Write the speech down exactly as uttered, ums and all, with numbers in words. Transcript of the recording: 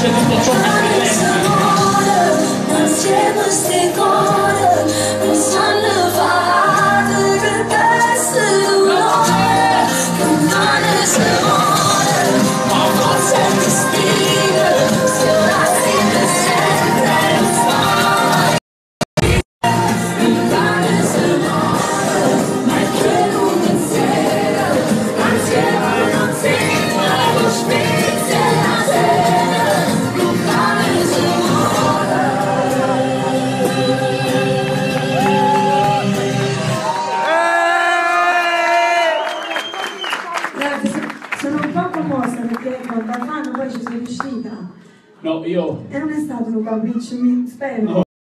vince tutto ciò che presenti. Perché quando fanno poi ci sono riuscita. No, io... E non è stato un capriccio, mi spero. No,